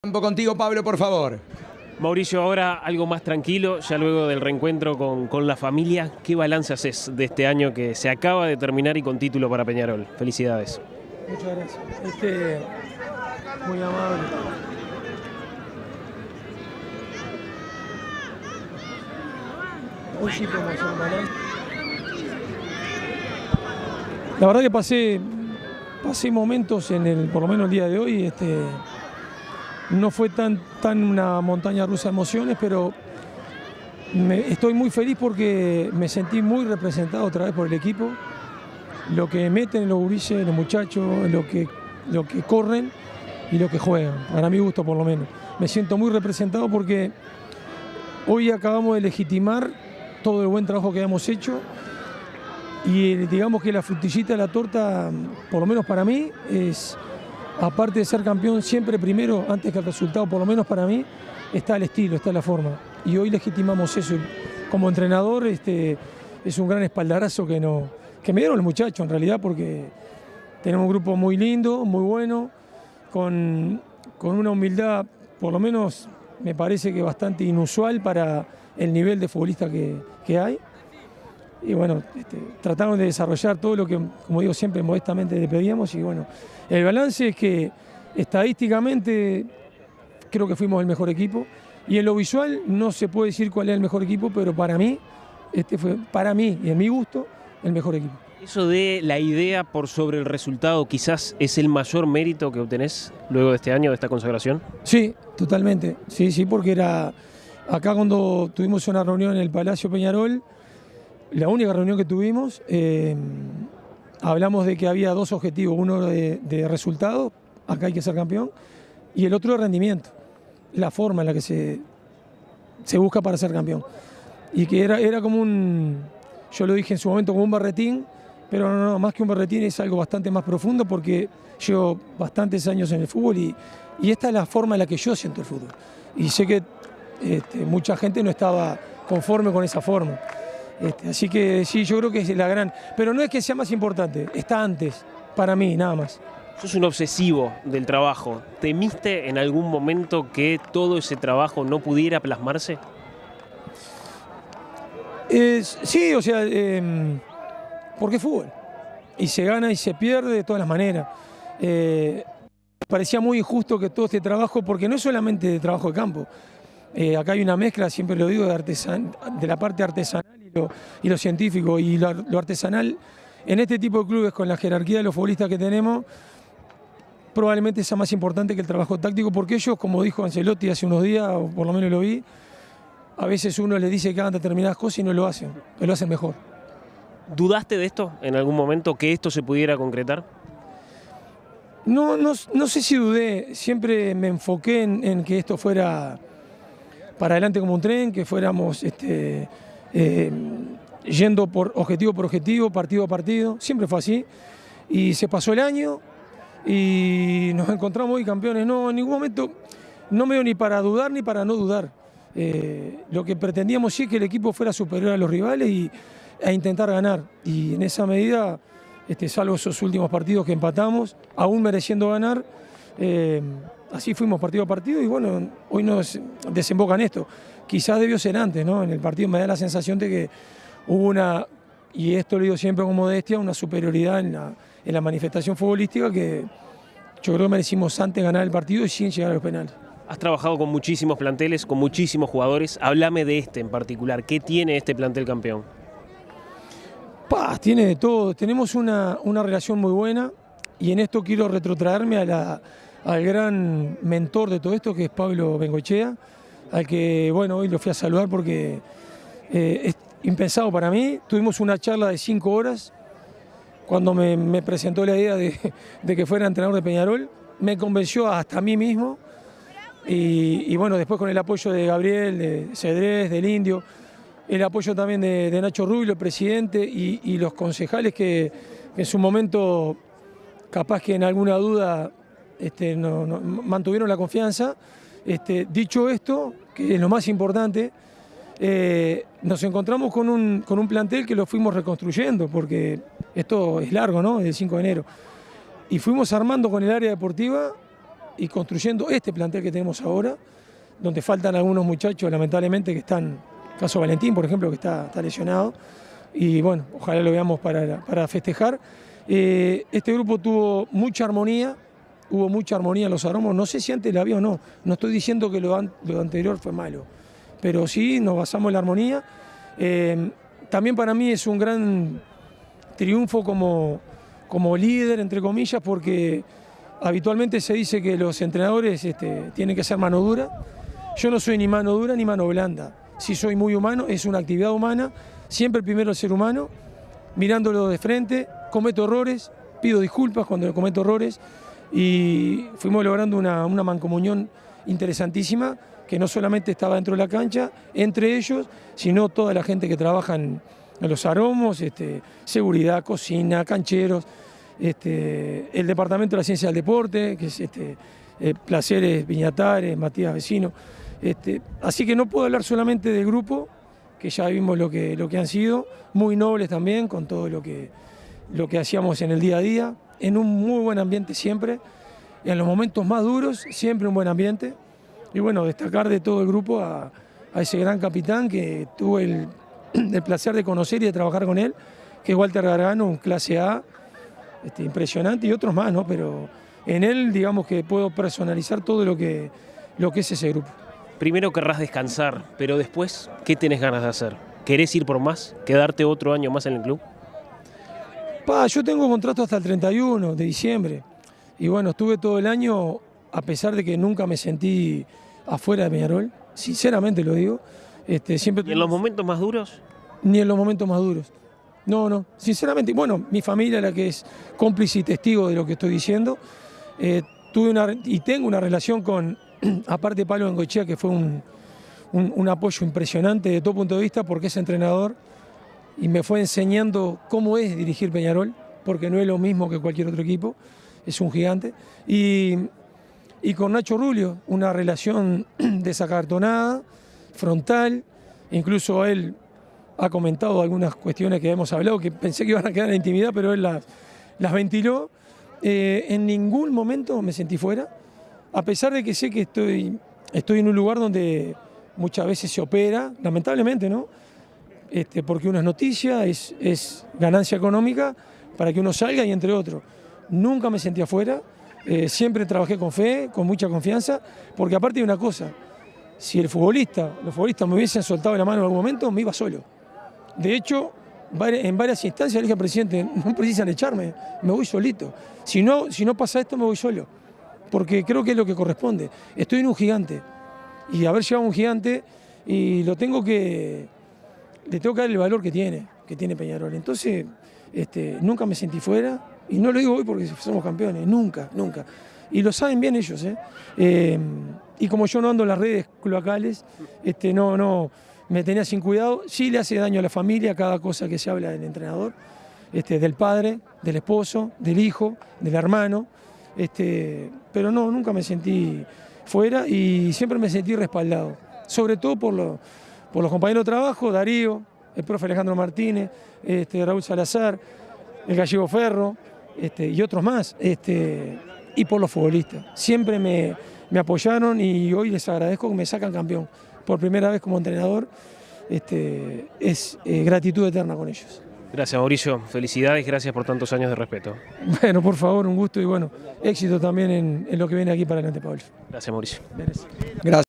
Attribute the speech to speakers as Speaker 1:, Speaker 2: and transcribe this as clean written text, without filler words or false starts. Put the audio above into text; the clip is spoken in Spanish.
Speaker 1: Contigo, Pablo, por favor.
Speaker 2: Mauricio, ahora algo más tranquilo, ya luego del reencuentro con la familia, ¿qué balance haces de este año que se acaba de terminar y con título para Peñarol? Felicidades.
Speaker 3: Muchas gracias. Muy amable. Hoy sí podemos hacer un balance. La verdad que pasé momentos por lo menos el día de hoy, no fue tan una montaña rusa de emociones, pero estoy muy feliz porque me sentí muy representado otra vez por el equipo. Lo que meten los gurises, los muchachos, lo que corren y lo que juegan, para mi gusto por lo menos. Me siento muy representado porque hoy acabamos de legitimar todo el buen trabajo que hemos hecho y digamos que la frutillita de la torta, por lo menos para mí, es, aparte de ser campeón siempre primero, antes que el resultado, por lo menos para mí, está el estilo, está la forma. Y hoy legitimamos eso. Como entrenador es un gran espaldarazo que me dieron los muchachos en realidad, porque tenemos un grupo muy lindo, muy bueno, con una humildad, por lo menos me parece que bastante inusual para el nivel de futbolista que hay. Y bueno, tratamos de desarrollar todo lo que, como digo siempre, modestamente le pedíamos. Y bueno, el balance es que estadísticamente creo que fuimos el mejor equipo. Y en lo visual no se puede decir cuál es el mejor equipo, pero para mí, fue, para mí y en mi gusto, el mejor equipo.
Speaker 2: ¿Eso de la idea por sobre el resultado quizás es el mayor mérito que obtenés luego de este año, de esta consagración?
Speaker 3: Sí, totalmente. Sí, porque era acá cuando tuvimos una reunión en el Palacio Peñarol, la única reunión que tuvimos, hablamos de que había dos objetivos, uno de resultado, acá hay que ser campeón, y el otro de rendimiento, la forma en la que se busca para ser campeón. Y que era como yo lo dije en su momento, como un berretín, pero no, más que un berretín es algo bastante más profundo porque llevo bastantes años en el fútbol y esta es la forma en la que yo siento el fútbol. Y sé que mucha gente no estaba conforme con esa forma. Así que sí, yo creo que es la gran... Pero no es que sea más importante, está antes, para mí, nada más.
Speaker 2: Sos un obsesivo del trabajo. ¿Temiste en algún momento que todo ese trabajo no pudiera plasmarse?
Speaker 3: Sí, o sea, porque es fútbol. Y se gana y se pierde de todas las maneras. Parecía muy injusto que todo este trabajo, porque no es solamente de trabajo de campo. Acá hay una mezcla, siempre lo digo, de la parte artesanal y lo científico. Y lo artesanal, en este tipo de clubes, con la jerarquía de los futbolistas que tenemos, probablemente sea más importante que el trabajo táctico, porque ellos, como dijo Ancelotti hace unos días, o por lo menos lo vi, a veces uno les dice que hagan determinadas cosas y no lo hacen mejor.
Speaker 2: ¿Dudaste de esto en algún momento, que esto se pudiera concretar?
Speaker 3: No sé si dudé, siempre me enfoqué en que esto fuera para adelante como un tren, que fuéramos yendo por objetivo, partido a partido, siempre fue así. Y se pasó el año y nos encontramos hoy campeones. No, en ningún momento no me dio ni para dudar ni para no dudar. Lo que pretendíamos sí es que el equipo fuera superior a los rivales a intentar ganar. Y en esa medida, salvo esos últimos partidos que empatamos, aún mereciendo ganar, así fuimos partido a partido y bueno, hoy nos desemboca en esto. Quizás debió ser antes, ¿no? En el partido me da la sensación de que hubo una, y esto lo digo siempre con modestia, una superioridad en la manifestación futbolística que yo creo que merecimos antes ganar el partido y sin llegar a los penales.
Speaker 2: Has trabajado con muchísimos planteles, con muchísimos jugadores. Háblame de este en particular. ¿Qué tiene este plantel campeón?
Speaker 3: Tiene de todo. Tenemos una relación muy buena y en esto quiero retrotraerme al gran mentor de todo esto, que es Pablo Bengoechea, al que bueno, hoy lo fui a saludar porque es impensado para mí. Tuvimos una charla de 5 horas cuando me presentó la idea de que fuera entrenador de Peñarol. Me convenció hasta a mí mismo. Y bueno, después con el apoyo de Gabriel, de Cedrés, del Indio, el apoyo también de Nacho Rubio, el presidente, y los concejales que en su momento, capaz que en alguna duda, mantuvieron la confianza. Dicho esto, que es lo más importante, nos encontramos con un plantel que lo fuimos reconstruyendo, porque esto es largo, ¿no? Es el 5 de enero. Y fuimos armando con el área deportiva y construyendo este plantel que tenemos ahora, donde faltan algunos muchachos, lamentablemente, que están, caso Valentín, por ejemplo, que está lesionado, y bueno, ojalá lo veamos para festejar. Este grupo tuvo mucha armonía, hubo mucha armonía en los aromos, no sé si antes la había o no, no estoy diciendo que lo anterior fue malo, pero sí nos basamos en la armonía. También para mí es un gran triunfo como líder, entre comillas, porque habitualmente se dice que los entrenadores tienen que ser mano dura. Yo no soy ni mano dura ni mano blanda, sí soy muy humano, es una actividad humana, siempre primero el ser humano, mirándolo de frente, cometo errores, pido disculpas cuando cometo errores y fuimos logrando una mancomunión interesantísima que no solamente estaba dentro de la cancha, entre ellos, sino toda la gente que trabaja en los aromos, seguridad, cocina, cancheros, el Departamento de la Ciencia del Deporte, que es Placeres Viñatares, Matías Vecino. Así que no puedo hablar solamente del grupo, que ya vimos lo que han sido, muy nobles también, con todo lo que hacíamos en el día a día, en un muy buen ambiente siempre, en los momentos más duros, siempre un buen ambiente. Y bueno, destacar de todo el grupo a ese gran capitán que tuve el placer de conocer y de trabajar con él, que es Walter Gargano, un clase A, impresionante, y otros más, ¿no? Pero en él, digamos que puedo personalizar todo lo que es ese grupo.
Speaker 2: Primero querrás descansar, pero después, ¿qué tenés ganas de hacer? ¿Querés ir por más? ¿Quedarte otro año más en el club?
Speaker 3: Yo tengo contrato hasta el 31 de diciembre. Y bueno, estuve todo el año, a pesar de que nunca me sentí afuera de Peñarol, sinceramente lo digo. Siempre
Speaker 2: ¿Y en los momentos más duros?
Speaker 3: Ni en los momentos más duros. No, sinceramente, bueno, mi familia es la que es cómplice y testigo de lo que estoy diciendo. Tengo una relación con, aparte de Pablo Bengoechea, que fue un apoyo impresionante de todo punto de vista, porque es entrenador y me fue enseñando cómo es dirigir Peñarol, porque no es lo mismo que cualquier otro equipo, es un gigante. Y con Nacho Rulio, una relación desacartonada, frontal, incluso él ha comentado algunas cuestiones que hemos hablado, que pensé que iban a quedar en la intimidad, pero él las ventiló. En ningún momento me sentí fuera, a pesar de que sé que estoy en un lugar donde muchas veces se opera, lamentablemente, ¿no? Porque uno es noticia, es ganancia económica para que uno salga y entre otros. Nunca me sentí afuera, siempre trabajé con fe, con mucha confianza, porque aparte de una cosa, si los futbolistas me hubiesen soltado la mano en algún momento, me iba solo. De hecho, en varias instancias le dije al presidente, no precisan echarme, me voy solito. Si no pasa esto, me voy solo, porque creo que es lo que corresponde. Estoy en un gigante, y haber llegado a un gigante, y le tengo que dar el valor que tiene Peñarol. Entonces, nunca me sentí fuera, y no lo digo hoy porque somos campeones, nunca. Y lo saben bien ellos, y como yo no ando en las redes cloacales, no me tenía sin cuidado. Sí le hace daño a la familia cada cosa que se habla del entrenador, del padre, del esposo, del hijo, del hermano, pero no, nunca me sentí fuera y siempre me sentí respaldado, sobre todo por los compañeros de trabajo, Darío, el profe Alejandro Martínez, Raúl Salazar, el Gallego Ferro, y otros más, y por los futbolistas. Siempre me apoyaron y hoy les agradezco que me sacan campeón. Por primera vez como entrenador, es gratitud eterna con ellos.
Speaker 2: Gracias, Mauricio. Felicidades, gracias por tantos años de respeto.
Speaker 3: Bueno, por favor, un gusto y bueno, éxito también en lo que viene aquí para adelante, Pablo.
Speaker 2: Gracias, Mauricio.
Speaker 3: Gracias.